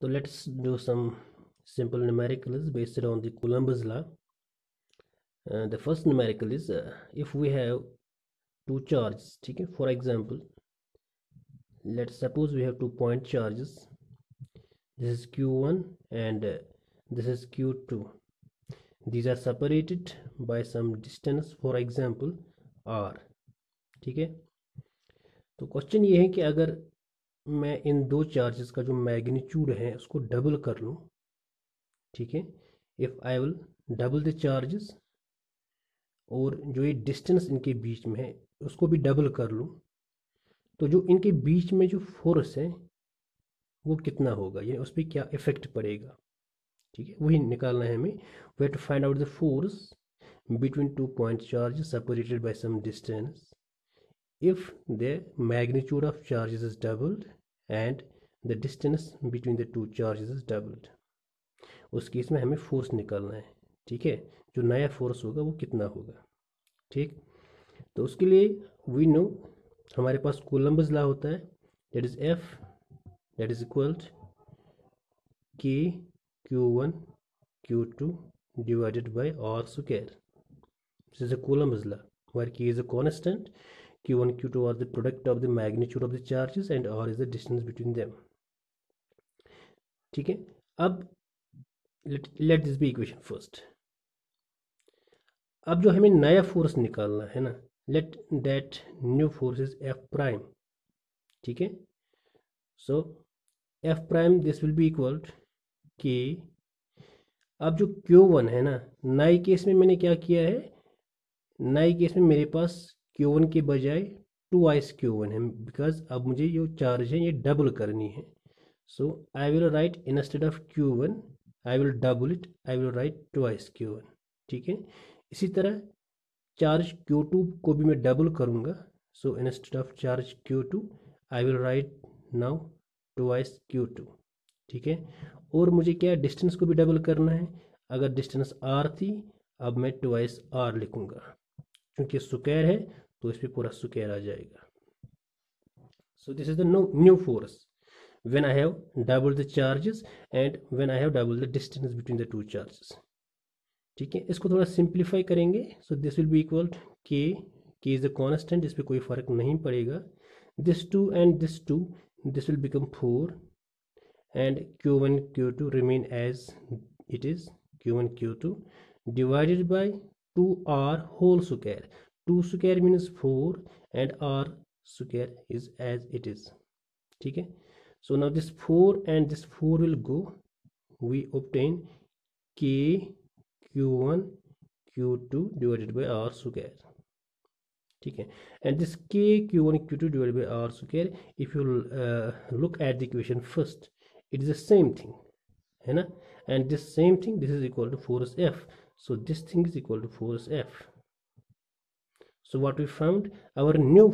So let's do some simple numericals based on the Coulomb's law. The first numerical is if we have two charges, okay? For example, let's suppose we have 2 point charges. This is Q1 and this is Q2. These are separated by some distance, for example R, ठीक है। तो question ये है कि अगर मैं इन दो charges का जो मैग्नीट्यूड है उसको डबल कर लूँ, ठीक है, if I will double the charges और जो ये डिस्टेंस इनके बीच में है उसको भी डबल कर लूँ, तो जो इनके बीच में जो फोर्स है वो कितना होगा, यानी उस पर क्या इफेक्ट पड़ेगा, ठीक है, वही निकालना है हमें। We have to find out the force between 2 point charges separated by some distance if the magnitude of charges is doubled and the distance between the two charges is doubled। उस case में हमें force निकालना है, ठीक है, जो नया force होगा वो कितना होगा, ठीक। तो उसके लिए वी नो हमारे पास कूलम्ब्स लॉ होता है, that is F that is equal K Q1 Q2 divided by R square। This is a Coulomb's law where K is a constant, Q1 Q2 are the product of the magnitude of the charges and R is the distance between them, ठीक है। अब let this be equation first। अब जो हमें नया force निकालना है ना, let that new force is F prime, ठीक है। सो F prime this will be equal to K। अब जो Q1 है ना, नए केस में मैंने क्या किया है, नए केस में मेरे पास Q1 के बजाय 2 Q1 है, बिकॉज अब मुझे जो चार्ज है ये डबल करनी है। So I will write instead of Q1 I will double it, I will write 2 Q1, ठीक है। इसी तरह चार्ज Q2 को भी मैं डबल करूँगा, so instead of charge Q2 I will write now 2 Q2, ठीक है। और मुझे क्या डिस्टेंस को भी डबल करना है, अगर डिस्टेंस R थी अब मैं 2 R लिखूँगा, क्योंकि स्क्वायर है तो इस पर पूरा स्क्वायर आ जाएगा। So this is the new force when I have double the charges and when I have double the distance between the two charges, ठीक है। इसको थोड़ा सिंप्लीफाई करेंगे, so this will be equal K is the constant, इस पर कोई फर्क नहीं पड़ेगा। This 2 and this 2 this will become 4 and Q1 Q2 remain as it is, Q1 Q2 divided by 2R whole square। 2 square means 4 and R square is as it is, ठीक है। So now this 4 and this 4 will go, we obtain K Q1 Q2 divided by R square, ठीक है। and this K Q1 Q2 divided by R square, if you look at the equation first, it is the same thing, है ना, and this same thing, this is equal to force F, so this thing is equal to force F। So what we found, our new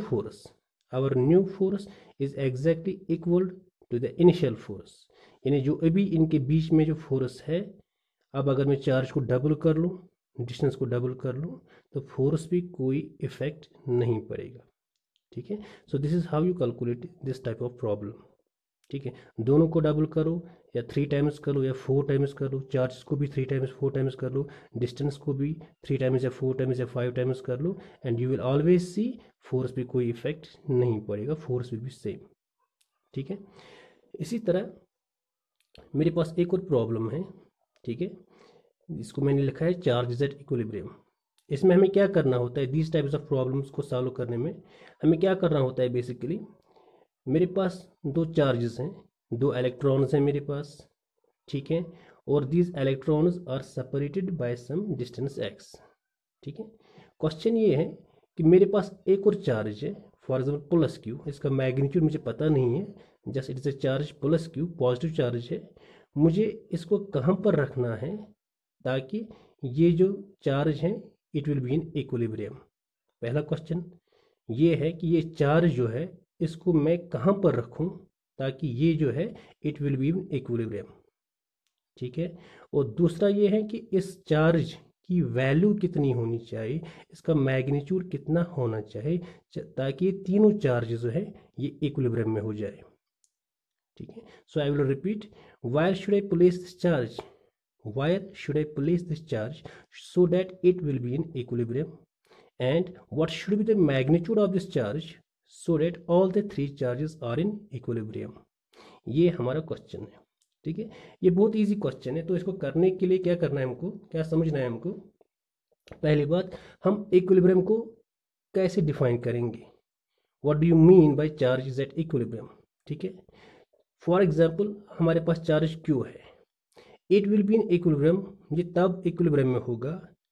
force is exactly equal to the initial force, यानी जो अभी इनके बीच में जो force है, अब अगर मैं चार्ज को डबल कर लूँ, डिस्टेंस को डबल कर लूँ, तो फोर्स भी कोई इफेक्ट नहीं पड़ेगा, ठीक है। So this is how you calculate this type of problem, ठीक है। दोनों को डबल करो या 3 टाइम्स करो या 4 टाइम्स कर लो, चार्जेस को भी 3 टाइम्स 4 टाइम्स कर लो, डिस्टेंस को भी 3 टाइम्स या 4 टाइम्स या 5 टाइम्स कर लो, and you will always see force पे कोई इफेक्ट नहीं पड़ेगा, फोर्स भी सेम, ठीक है। इसी तरह मेरे पास एक और प्रॉब्लम है, ठीक है, इसको मैंने लिखा है चार्जेस एट इक्विलिब्रियम। इसमें हमें क्या करना होता है, दीज टाइप्स ऑफ प्रॉब्लम्स को सॉल्व करने में हमें क्या करना होता है, बेसिकली मेरे पास 2 चार्जेस हैं, 2 इलेक्ट्रॉन्स हैं मेरे पास, ठीक है, और these electrons are separated by some distance x, ठीक है। क्वेश्चन ये है कि मेरे पास एक और चार्ज है, फॉर एग्जाम्पल प्लस q, इसका मैग्नीट्यूड मुझे पता नहीं है, just it is a charge plus q, positive charge है। मुझे इसको कहाँ पर रखना है ताकि ये जो चार्ज है it will be in equilibrium. पहला क्वेश्चन ये है कि ये चार्ज जो है इसको मैं कहाँ पर रखूं ताकि ये जो है it will be in equilibrium, ठीक है। और दूसरा ये है कि इस चार्ज की वैल्यू कितनी होनी चाहिए, इसका मैग्नीट्यूड कितना होना चाहिए ताकि ये तीनों चार्ज जो है ये इक्विलिब्रियम में हो जाए, ठीक है। So I will repeat, where should I place this charge? Where should I place this charge so that it will be in equilibrium? And what should be the magnitude of this charge so that all the three charges are in equilibrium? ये हमारा question है, ठीक है। ये बहुत easy question है। तो इसको करने के लिए क्या करना है हमको, क्या समझना है हमको? पहली बात, हम इक्विलिब्रियम को कैसे डिफाइन करेंगे? What do you mean by charge is at equilibrium? ठीक है। फॉर एग्जांपल, हमारे पास चार्ज क्यू है, it will be in equilibrium. ये तब इक्विलिब्रियम में होगा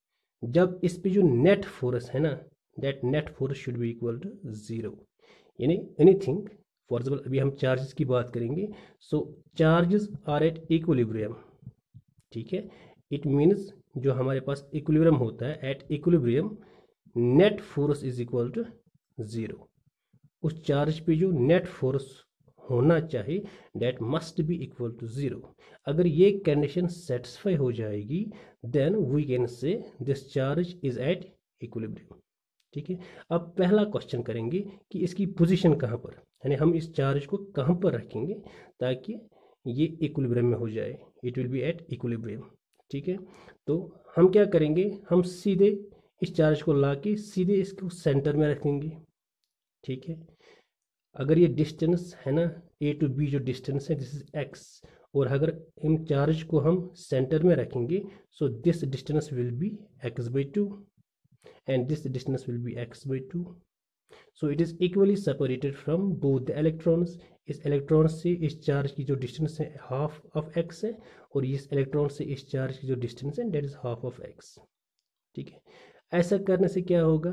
जब इस पे जो नेट फोर्स है ना, that net force should be equal to 0। यानी एनीथिंग, फॉर एग्जाम्पल अभी हम चार्जेस की बात करेंगे। So charges are at equilibrium, ठीक है। इट मीन्स जो हमारे पास इक्विलिब्रियम होता है, at equilibrium net force is equal to 0। उस चार्ज पे जो नेट फोर्स होना चाहिए that must be equal to 0। अगर ये कंडीशन सेटिस्फाई हो जाएगी then we can say this charge is at equilibrium, ठीक है। अब पहला क्वेश्चन करेंगे कि इसकी पोजीशन कहाँ पर, यानी हम इस चार्ज को कहाँ पर रखेंगे ताकि ये इक्विलिब्रियम में हो जाए, it will be at equilibrium, ठीक है। तो हम क्या करेंगे, हम सीधे इस चार्ज को ला के सीधे इसको सेंटर में रखेंगे, ठीक है। अगर ये डिस्टेंस है ना, ए टू बी जो डिस्टेंस है दिस इज एक्स, और अगर इन चार्ज को हम सेंटर में रखेंगे so this distance will be x by 2 and this distance will be x by 2। So it is equally separated from both the electrons. इस इलेक्ट्रॉन से इस चार्ज की जो डिस्टेंस है हाफ ऑफ एक्स है, और इस इलेक्ट्रॉन से इस चार्ज की जो डिस्टेंस है that is half of x, ठीक है। ऐसा करने से क्या होगा,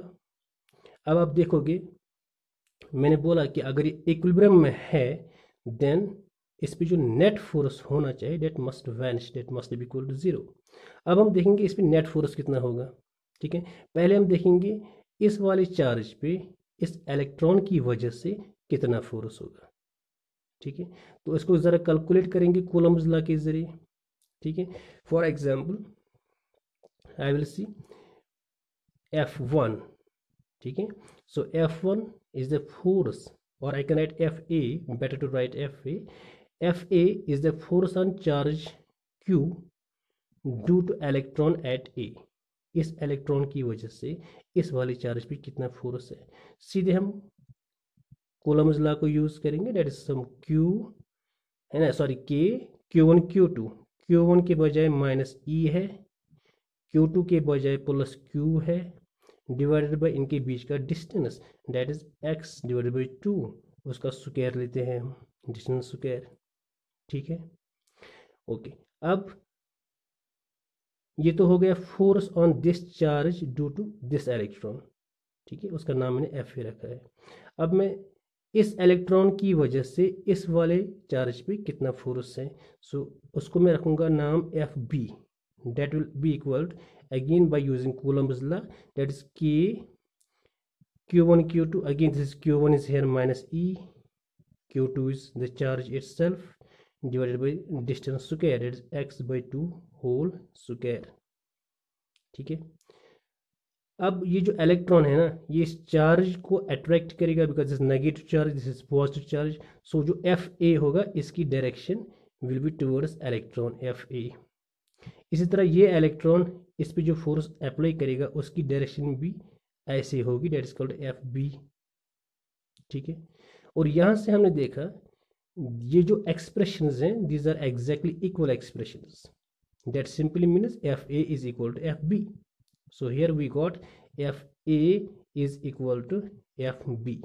अब आप देखोगे मैंने बोला कि अगर ये इक्विलिब्रियम में है देन इस पे जो नेट फोर्स होना चाहिए that must vanish, that must be equal to 0। अब हम देखेंगे इस पे नेट फोर्स कितना होगा, ठीक है। पहले हम देखेंगे इस वाले चार्ज पे इस इलेक्ट्रॉन की वजह से कितना फोर्स होगा, ठीक है। तो इसको ज़रा कैलकुलेट करेंगे कूलम्ब्स लॉ के जरिए, ठीक है। For example I will see F1, ठीक है। सो F1 is the force, or I can write FA, better to write FA. FA is the force on charge Q due to electron at A. इस electron की वजह से इस वाले charge पे कितना फोर्स है, सीधे हम कूलम्ब्स लॉ को यूज करेंगे, दैट इज सम Q है ना, sorry K, Q1 Q2, Q1 के बजाय माइनस E है, Q2 के बजाय प्लस Q है, डिवाइडेड बाई इनके बीच का distance that is x divided by 2, उसका स्क्वायर लेते हैं हम, डिस्टेंस स्क्वायर, ठीक है। ओके, अब ये तो हो गया force on this charge due to this electron, ठीक है, उसका नाम मैंने एफ ए रखा है। अब मैं इस इलेक्ट्रॉन की वजह से इस वाले चार्ज पे कितना फोर्स है, सो उसको मैं रखूंगा नाम F B, that will be equal again by using Coulomb's law, that is K Q1 Q2, again this is Q1 is here minus E, Q2 is the charge itself divided by distance square, that is x by 2 whole square, ठीक है। अब ये जो electron है ना ये इस charge को अट्रैक्ट करेगा because this negative charge, this is positive charge, so जो एफ ए होगा इसकी direction will be towards electron F A. इसी तरह ये इलेक्ट्रॉन इस पे जो फोर्स अप्लाई करेगा उसकी डायरेक्शन भी ऐसे होगी, that is called F B, ठीक है। और यहाँ से हमने देखा ये जो एक्सप्रेशंस हैं these are exactly equal expressions, that simply means F A is equal to F B. So here we got F A is equal to F B.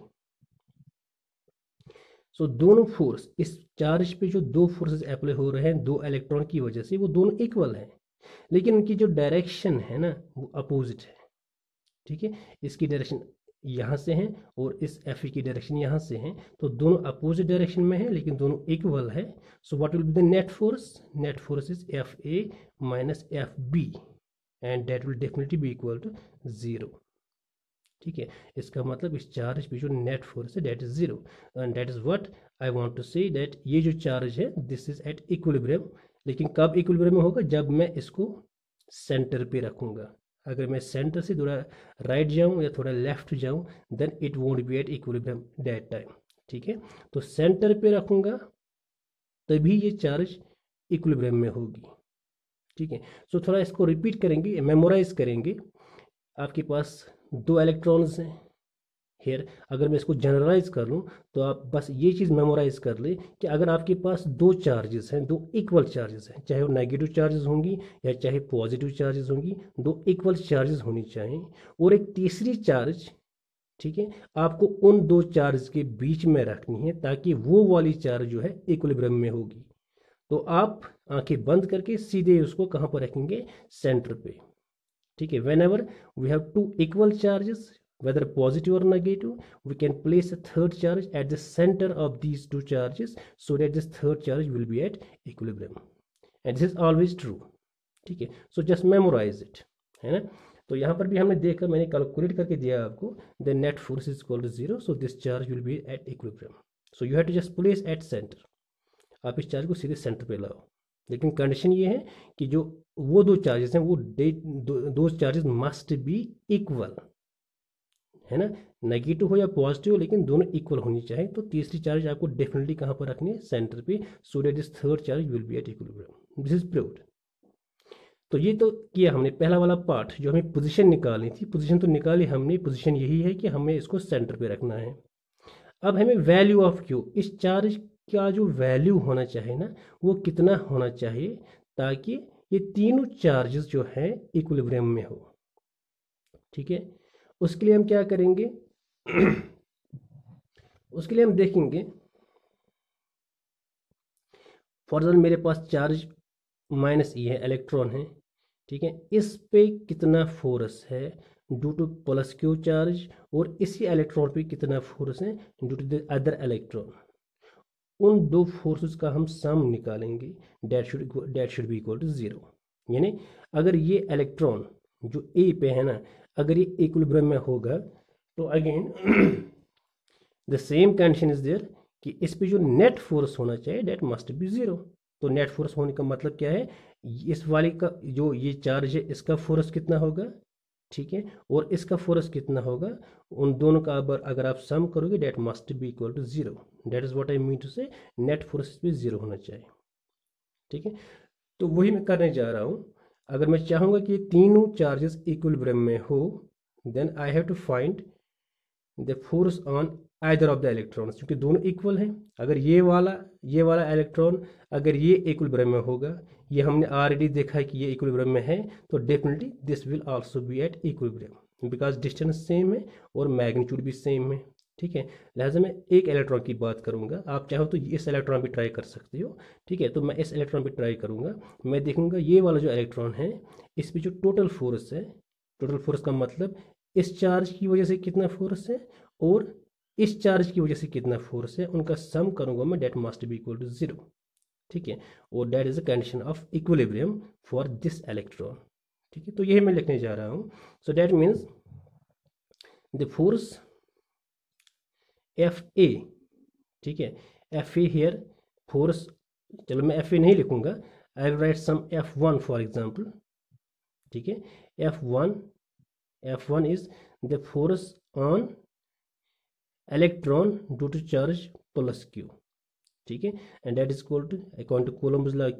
So दोनों फोर्स इस चार्ज पे जो दो फोर्सेस अप्लाई हो रहे हैं दो electron की वजह से वो दोनों इक्वल हैं, लेकिन उनकी जो डायरेक्शन है ना वो अपोजिट है, ठीक है। इसकी डायरेक्शन यहाँ से है और इस एफ की डायरेक्शन यहाँ से है, तो दोनों अपोजिट डायरेक्शन में है लेकिन दोनों इक्वल है। So what will be the net force, net force is F A minus F B and that will definitely be equal to 0, ठीक है। इसका मतलब इस चार्ज पे जो नेट फोर्स है that is 0 and that is what I want to say, that ये जो चार्ज है दिस इज एट इक्विलिब्रियम। लेकिन कब इक्विलिब्रियम में होगा, जब मैं इसको सेंटर पे रखूंगा। अगर मैं सेंटर से थोड़ा राइट जाऊं या थोड़ा लेफ्ट जाऊं then it won't be at equilibrium that time, ठीक है। तो सेंटर पे रखूंगा तभी ये चार्ज इक्विलिब्रियम में होगी। ठीक है, सो थोड़ा इसको रिपीट करेंगे, मेमोराइज करेंगे। आपके पास 2 इलेक्ट्रॉन्स हैं हेयर। अगर मैं इसको जनरलाइज कर लूँ तो आप बस ये चीज़ मेमोराइज कर लें कि अगर आपके पास 2 चार्जेस हैं, 2 इक्वल चार्जेस हैं, चाहे वो नेगेटिव चार्जेस होंगी या चाहे पॉजिटिव चार्जेस होंगी, 2 इक्वल चार्जेस होनी चाहिए और एक तीसरी चार्ज, ठीक है, आपको उन 2 चार्ज के बीच में रखनी है ताकि वो वाली चार्ज जो है इक्विलिब्रियम में होगी। तो आप आंखें बंद करके सीधे उसको कहाँ पर रखेंगे? सेंटर पे। ठीक है, whenever we have 2 equal charges whether positive or negative, we can place a third charge at the center of these 2 charges so that this third charge will be at equilibrium, and this is always true. ठीक है, so just memorize it, है ना। तो यहाँ पर भी हमने देखा, मैंने कैलकुलेट करके दिया आपको, the net force is equal to 0, so this charge will be at equilibrium, so you have to just place at center. आप इस चार्ज को सीधे सेंटर पे लाओ, लेकिन कंडीशन ये है कि जो वो 2 चार्जेस हैं वो दो चार्जेस मस्ट बी इक्वल, है ना, नेगेटिव हो या पॉजिटिव हो लेकिन दोनों इक्वल होनी चाहिए। तो तीसरी चार्ज आपको डेफिनेटली कहाँ पर रखनी है? सेंटर पे, so that this third charge will be at equilibrium. This is proved. तो ये तो किया हमने पहला वाला पार्ट, जो हमें पोजीशन निकालनी थी। पोजीशन तो निकाली हमने, पोजीशन यही है कि हमें इसको सेंटर पे रखना है। अब हमें वैल्यू ऑफ क्यू, इस चार्ज का जो वैल्यू होना चाहिए ना, वो कितना होना चाहिए ताकि ये तीनों चार्जेस जो है इक्विलिब्रियम में हो। ठीक है, उसके लिए हम क्या करेंगे? उसके लिए हम देखेंगे, फॉर एग्जाम्पल मेरे पास चार्ज -e है, इलेक्ट्रॉन है, ठीक है, इस पे कितना फोर्स है due to plus Q charge, और इसी इलेक्ट्रॉन पे कितना फोर्स है due to the other electron. उन 2 फोर्सेस का हम सम निकालेंगे, that should be equal to 0। यानी अगर ये इलेक्ट्रॉन जो ए पे है ना, अगर ये इक्विलिब्रियम में होगा तो again the same condition is there कि इस पे जो नेट फोर्स होना चाहिए दैट मस्ट बी 0। तो नेट फोर्स होने का मतलब क्या है? इस वाले का जो ये चार्ज है इसका फोर्स कितना होगा, ठीक है, और इसका फोर्स कितना होगा, उन दोनों का अगर आप सम करोगे that must be equal to 0। That is what I mean to say, net force पे 0 होना चाहिए। ठीक है, तो वही मैं करने जा रहा हूँ। अगर मैं चाहूँगा कि ये तीनों चार्जेस इक्विलिब्रियम में हो, then I have to find the force on either of the electrons, क्योंकि दोनों इक्वल हैं। अगर ये वाला इलेक्ट्रॉन अगर ये इक्विलिब्रियम में होगा, ये हमने ऑलरेडी देखा है कि ये इक्विलिब्रियम में है, तो definitely this will also be at equilibrium because distance same है और मैग्नीट्यूड भी सेम है। ठीक है, लिहाजा मैं एक इलेक्ट्रॉन की बात करूंगा, आप चाहो तो इस इलेक्ट्रॉन पे ट्राई कर सकते हो। ठीक है, तो मैं इस इलेक्ट्रॉन पे ट्राई करूंगा, मैं देखूंगा ये वाला जो इलेक्ट्रॉन है इस पे जो टोटल फोर्स है, टोटल फोर्स का मतलब इस चार्ज की वजह से कितना फोर्स है और इस चार्ज की वजह से कितना फोर्स है, उनका सम करूंगा मैं, that must be equal to 0। ठीक है, और that is a condition of equilibrium for this electron. ठीक है, तो यही मैं लिखने जा रहा हूँ। So that means the force F A, ठीक है, एफ ए हेयर फोर्स, चलो मैं एफ ए नहीं लिखूंगा, I will write some F1 for example. ठीक है, F1 is the force on electron due to charge plus Q. ठीक है, and that is equal to according to Coulomb law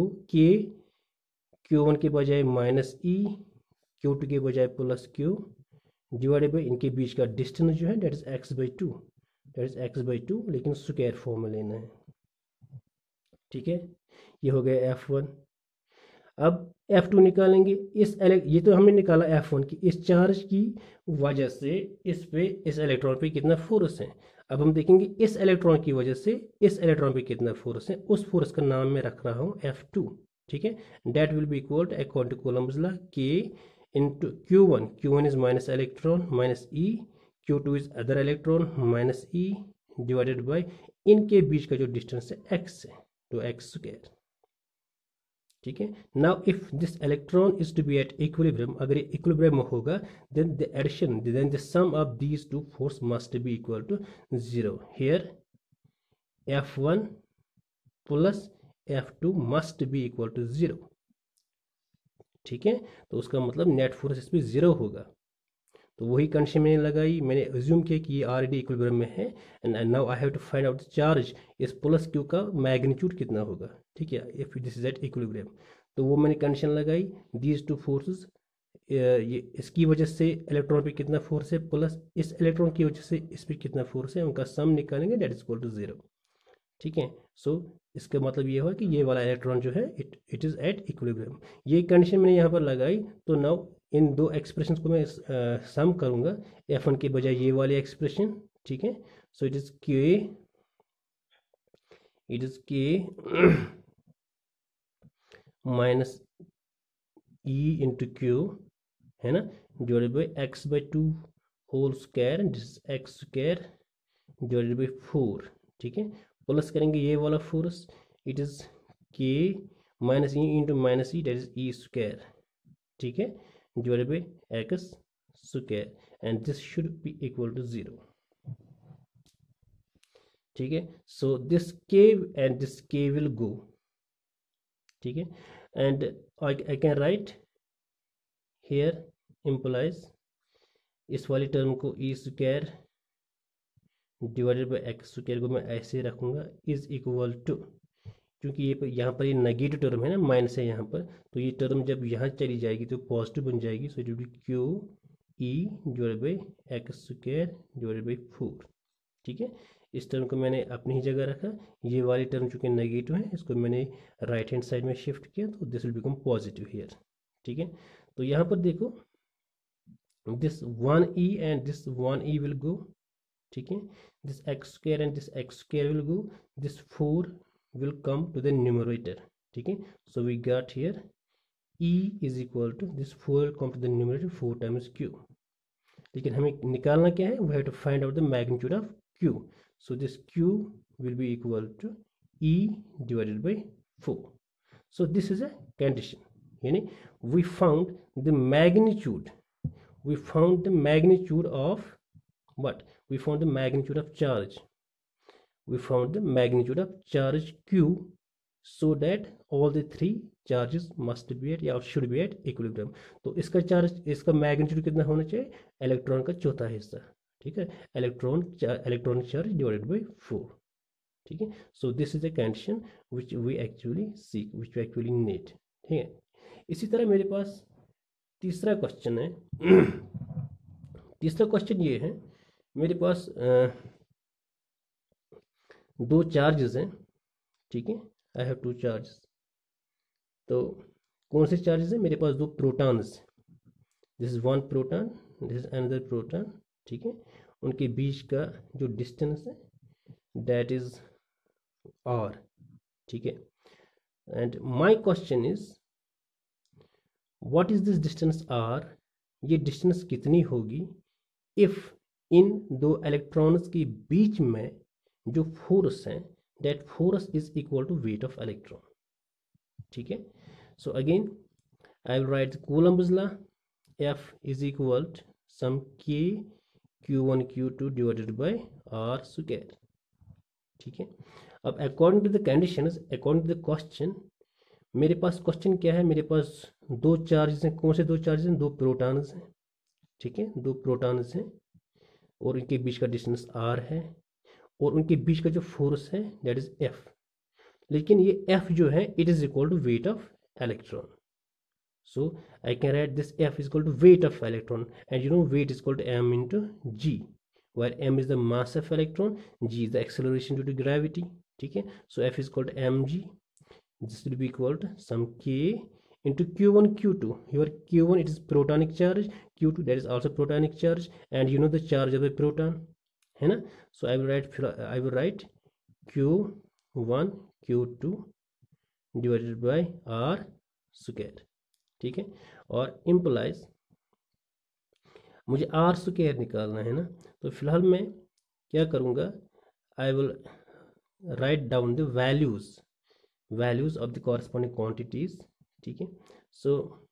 Q1 के बजाय -e, Q2 के बजाय प्लस q डिवाइडेड बाई इनके बीच का डिस्टेंस जो है that is x/2, that is x/2, लेकिन स्क्वायर फॉर्म में लेना है। ठीक है, ये हो गया F1। अब F2 निकालेंगे। ये तो हमने निकाला F1 की, इस चार्ज की वजह से इस इलेक्ट्रॉन पे कितना फोर्स है। अब हम देखेंगे इस इलेक्ट्रॉन की वजह से इस इलेक्ट्रॉन पे कितना फोर्स है, उस फोर्स का नाम मैं रख रहा हूँ F2। ठीक है, that will be equal to according to Coulomb's law K into Q1 is minus electron minus E, Q2 is other electron minus E divided by इनके बीच का जो डिस्टेंस है x है, तो x स्क्वायर। ठीक है, now if this electron is to be at equilibrium, अगर ये इक्विलिब्रियम में होगा then the addition, then the sum of these two force must be equal to 0। Here F1 plus F2 must be equal to 0। ठीक है, तो उसका मतलब net force इस पर 0 होगा। तो वही कंडीशन मैंने लगाई, मैंने अज्यूम किया कि ये ऑलरेडी इक्विलिब्रियम में है, and now I have to find out the charge, इस प्लस क्यू का मैग्नीट्यूड कितना होगा, ठीक है, if this is at equilibrium. तो वो मैंने कंडीशन लगाई, दीज टू फोर्सेस, ये इसकी वजह से इलेक्ट्रॉन पे कितना फोर्स है, प्लस इस इलेक्ट्रॉन की वजह से इस पे कितना फोर्स है, उनका सम निकालेंगे, दैट इज इक्वल टू 0, ठीक है। सो इसका मतलब ये हुआ कि ये वाला इलेक्ट्रॉन जो है इट इज़ एट इक्विलिब्रियम। ये कंडीशन मैंने यहाँ पर लगाई, तो नाउ इन दो एक्सप्रेशन को मैं सम करूँगा, F1 के बजाय ये वाली एक्सप्रेशन, ठीक है। So it is K minus E into Q, है ना, divided by x by 2 whole square, this x square divided by 4, ठीक है। प्लस करेंगे ये वाला force, it is K minus e into minus e, that is e square, ठीक है, divided by x square, and this should be equal to 0, ठीक है। So this K and this K will go, ठीक है, and I can write here implies, इस वाली term को e square divided by x square को मैं ऐसे रखूँगा, इज इक्वल टू, क्योंकि ये यहाँ पर ये नेगेटिव टर्म है ना, माइनस है यहाँ पर, तो ये टर्म जब यहाँ चली जाएगी तो पॉजिटिव बन जाएगी, so it will be Q e divided by x square divided by 4, ठीक है। इस टर्म को मैंने अपनी ही जगह रखा, ये वाली टर्म चूँकि नेगेटिव है इसको मैंने राइट हैंड साइड में शिफ्ट किया, तो this will become positive here, ठीक है। तो यहाँ पर देखो, this 1e and this 1e will go, ठीक है, this x square and this x square will go, this 4 will come to the numerator, ठीक है। so we got here e is equal to this 4 will come to the numerator 4 times q, लेकिन हमें निकालना क्या है, we have to find out the magnitude of q, so this q will be equal to e divided by 4, so this is a condition, यानी we found the magnitude of what, we found the magnitude of charge, q, so that all the three charges must be at या should be at equilibrium। तो इसका charge, इसका magnitude कितना होना चाहिए, electron का चौथा हिस्सा, ठीक है, इलेक्ट्रॉनिक चार्ज डिवाइडेड बाई 4, ठीक है। So this is the condition which we actually seek, which we actually need, ठीक है। इसी तरह मेरे पास तीसरा क्वेश्चन है। तीसरा क्वेश्चन ये है, मेरे पास दो चार्जेस हैं, ठीक है, आई हैव टू चार्जेस। तो कौन से चार्जेस हैं, मेरे पास दो protons, this is one proton, this is another proton, ठीक है। उनके बीच का जो डिस्टेंस है दैट इज आर, ठीक है। And my question is what is this distance R, ये डिस्टेंस कितनी होगी इफ इन दो इलेक्ट्रॉन्स के बीच में जो फोर्स है that force is equal to weight of electron, ठीक है। So again I will write Coulomb's law, F is equal to some K q1 q2 divided by are square, ठीक है। अब according to the conditions, according to the question, मेरे पास question क्या है, मेरे पास दो चार्जेस हैं, कौन से दो चार्जेस हैं, दो प्रोटॉन्स हैं, ठीक है, दो प्रोटॉन्स हैं, और उनके बीच का डिस्टेंस r है, और उनके बीच का जो फोर्स है दैट इज F, लेकिन ये F जो है it is equal to weight of electron, so I can write this F is equal to weight of electron, and you know weight is equal to m into g, where m is the mass of electron, g is the acceleration due to gravity, ठीक है। सो F is equal to mg, this will be equal to some k into q1 q2, your q1 it is protonic charge, q2 that is also protonic charge, and you know the charge of a proton, है ना। so I will write q1 q2 divided by r square, ठीक है। और implies मुझे r square निकालना है ना, तो फिलहाल मैं क्या करूँगा, I will write down the values of the corresponding quantities, ठीक है। so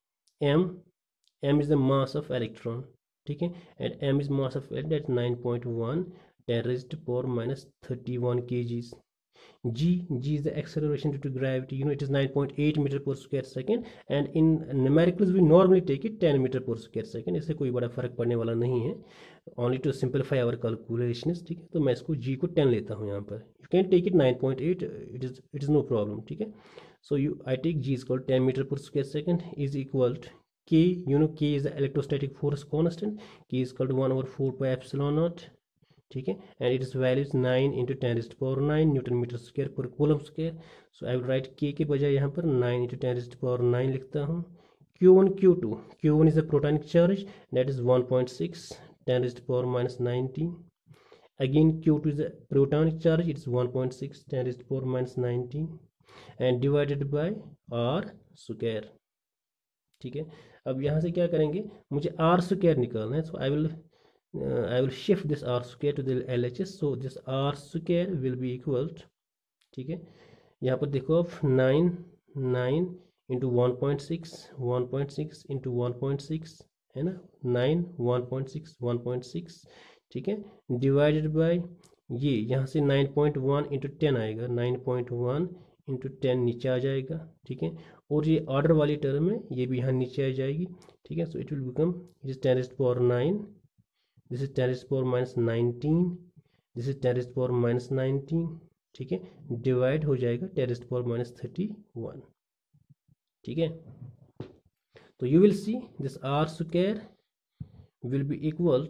m is the mass of electron, ठीक है, and m is mass of electron, that's 9.1 10 raised to power minus 31 kgs, G is the acceleration due to gravity. It is 9.8 meter per square second, and in numericals we normally take it 10 meter per square second. इससे कोई बड़ा फर्क पड़ने वाला नहीं है, only to simplify our calculations. ठीक है, तो मैं इसको G को 10 लेता हूँ यहाँ पर. You can take it 9.8, it is no problem. ठीक है, so I take G is equal to 10 meter per square second is equal to K. K is the electrostatic force constant. K is equal to 1 over 4 pi epsilon naught. ठीक है, and it is value 9 into 10⁻⁹ newton metre square per coulomb square. So I will write के बजाय यहाँ पर 9 into 10⁻⁹ लिखता हूँ. Q1 Q1 is the protonic charge, that is 1.6 10⁻⁻19. again Q2 is the protonic charge, it is 1.6 10⁻⁻19 and divided by R square. ठीक है, अब यहाँ से क्या करेंगे, मुझे R square निकालना है. सो I will shift this R square to the LHS. so this R square will be equal to, ठीक है, यहाँ पर देखो आप 9 इंटू 1.6 इंटू 1.6 है ना, 9 1.6 ठीक है, डिवाइडेड बाय ये यहाँ से 9.1 इंटू 10 आएगा, 9.1 इंटू 10 नीचे आ जाएगा. ठीक है, और ये ऑर्डर वाली टर्म है, ये भी यहाँ नीचे आ जाएगी. ठीक है, so it will become, it is 10⁻⁹, this is 10⁻⁻19, this is 10⁻⁻19. ठीक है, डिवाइड हो जाएगा 10⁻31. ठीक है, तो you will see this R square will be equal,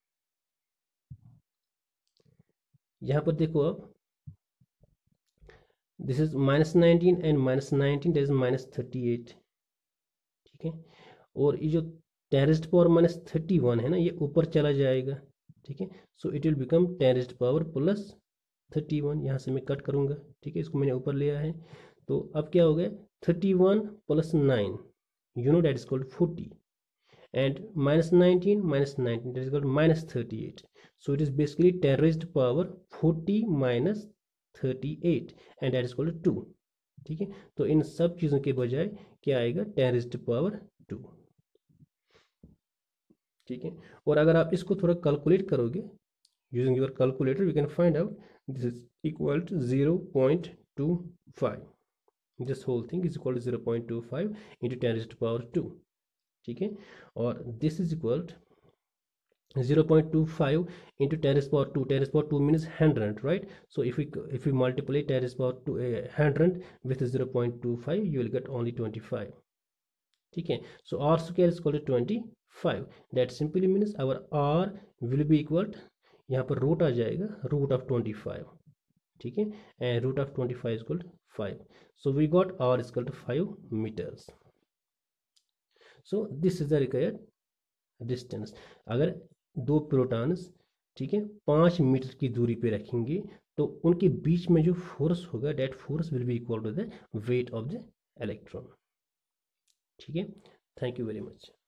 यहाँ पर देखो अब this is -19 and -19 that is -38. ठीक है, और ये जो 10⁻31 है ना, ये ऊपर चला जाएगा. ठीक है, सो इट विल बिकम 10⁻+31. यहाँ से मैं कट करूँगा. ठीक है, इसको मैंने ऊपर लिया है, तो अब क्या हो गया, 31 + 9 that is called 40 and -19 that is called -38. so it is basically 10⁻40 - 38 and that is called 2. ठीक है, तो इन सब चीज़ों के बजाय क्या आएगा, 10⁻2. ठीक है, और अगर आप इसको थोड़ा कैलकुलेट करोगे using your calculator, you can find out this is equal to 0.25. This whole thing is equal to 0.25 into 10⁻2. ठीक है, और this is equal to 0.25 into 10⁻2. 10⁻2 means 100, right? So if you multiply 10⁻2 100 with 0.25, you will get only 25. ठीक है, सो R square is equal to 25. That simply means our R will be equal to, यहाँ पर root आ जाएगा, root of 25. ठीक है, and root of 25 is equal to 5. So we got R is equal to 5 meters. So this is the required distance. अगर दो protons, ठीक है, 5 metre की दूरी पे रखेंगे तो उनके बीच में जो फोर्स होगा, that force will be equal to the weight of the electron. ठीक है, थैंक यू वेरी मच.